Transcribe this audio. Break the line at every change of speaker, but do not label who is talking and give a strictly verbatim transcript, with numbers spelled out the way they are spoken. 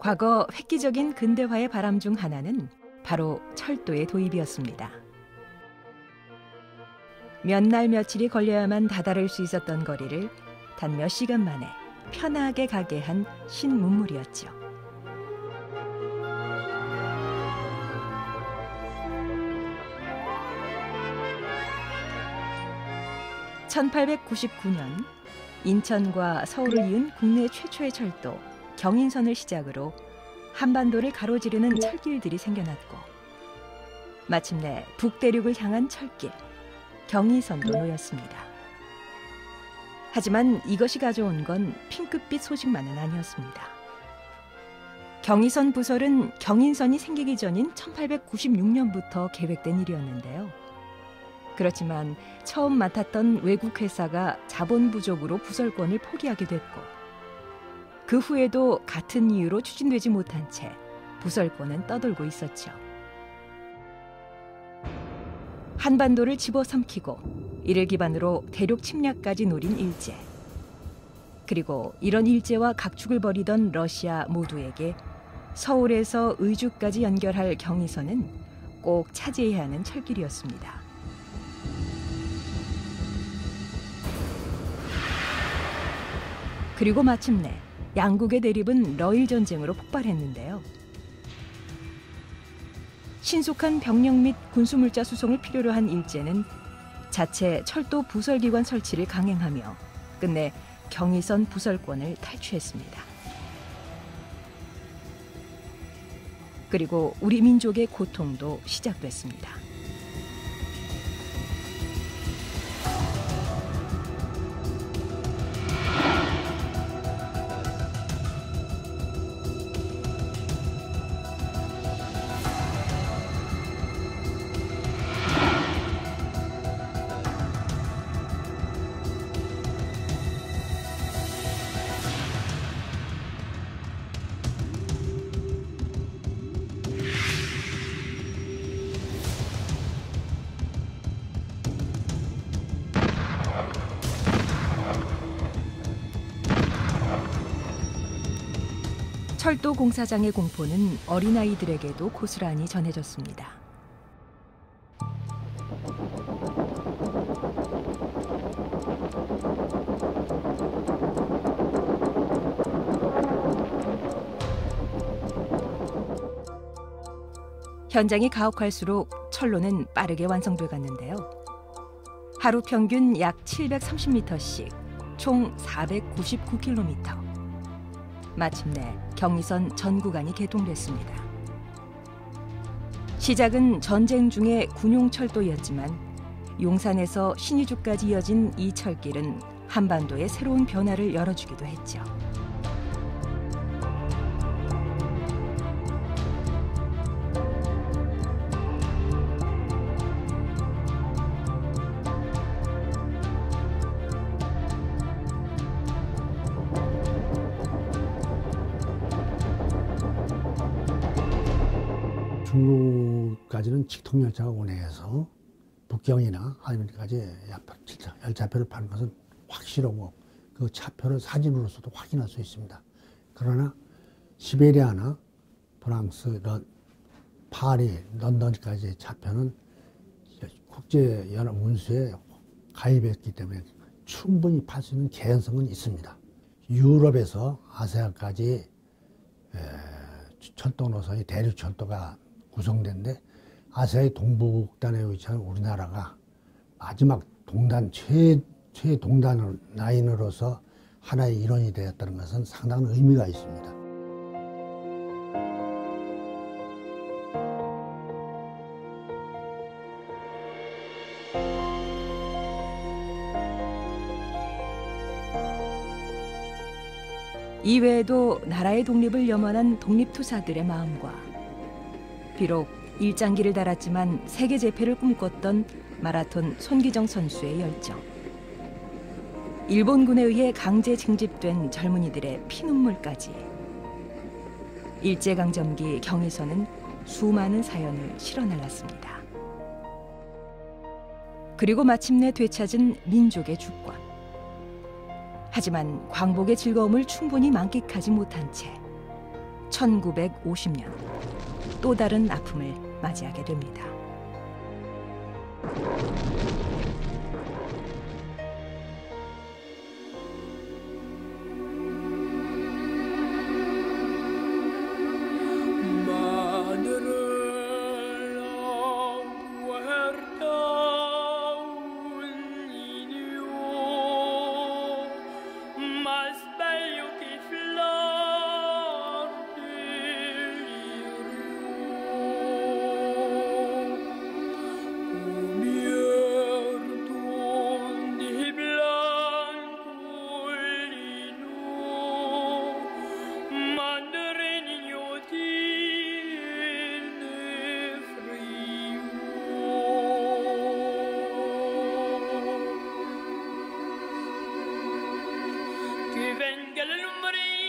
과거 획기적인 근대화의 바람 중 하나는 바로 철도의 도입이었습니다. 몇 날 며칠이 걸려야만 다다를 수 있었던 거리를 단 몇 시간 만에 편하게 가게 한 신문물이었죠. 천팔백구십구 년 인천과 서울을 이은 국내 최초의 철도 경인선을 시작으로 한반도를 가로지르는 철길들이 생겨났고 마침내 북대륙을 향한 철길 경의선도 놓였습니다. 하지만 이것이 가져온 건 핑크빛 소식만은 아니었습니다. 경의선 부설은 경인선이 생기기 전인 천팔백구십육 년부터 계획된 일이었는데요. 그렇지만 처음 맡았던 외국 회사가 자본 부족으로 부설권을 포기하게 됐고 그 후에도 같은 이유로 추진되지 못한 채 부설권은 떠돌고 있었죠. 한반도를 집어삼키고 이를 기반으로 대륙 침략까지 노린 일제. 그리고 이런 일제와 각축을 벌이던 러시아 모두에게 서울에서 의주까지 연결할 경의선은 꼭 차지해야 하는 철길이었습니다. 그리고 마침내 양국의 대립은 러일 전쟁으로 폭발했는데요. 신속한 병력 및 군수물자 수송을 필요로 한 일제는 자체 철도 부설기관 설치를 강행하며 끝내 경의선 부설권을 탈취했습니다. 그리고 우리 민족의 고통도 시작됐습니다. 철도 공사장의 공포는 어린아이들에게도 고스란히 전해졌습니다. 현장이 가혹할수록 철로는 빠르게 완성돼 갔는데요. 하루 평균 약 칠백삼십 미터씩 총 사백구십구 킬로미터. 마침내 경의선 전 구간이 개통됐습니다. 시작은 전쟁 중의 군용철도였지만 용산에서 신의주까지 이어진 이 철길은 한반도에 새로운 변화를 열어주기도 했죠.
중로까지는 직통열차가 운행해서 북경이나 아니면까지 열차표를 파는 것은 확실하고 그 차표를 사진으로서도 확인할 수 있습니다. 그러나 시베리아나 프랑스, 런, 파리, 런던까지의 차표는 국제연합운수에 가입했기 때문에 충분히 팔 수 있는 개연성은 있습니다. 유럽에서 아시아까지 철도 노선이 대륙철도가 구성된데 아시아의 동북단에 위치한 우리나라가 마지막 동단, 최, 최동단 라인으로서 하나의 일원이 되었다는 것은 상당한 의미가 있습니다.
이외에도 나라의 독립을 염원한 독립투사들의 마음과 비록 일장기를 달았지만 세계 재패를 꿈꿨던 마라톤 손기정 선수의 열정, 일본군에 의해 강제 징집된 젊은이들의 피눈물까지 일제강점기 경의선은 수많은 사연을 실어날랐습니다. 그리고 마침내 되찾은 민족의 주권. 하지만 광복의 즐거움을 충분히 만끽하지 못한 채 천구백오십 년 또 다른 아픔을 맞이하게 됩니다.
Que venga la lumbre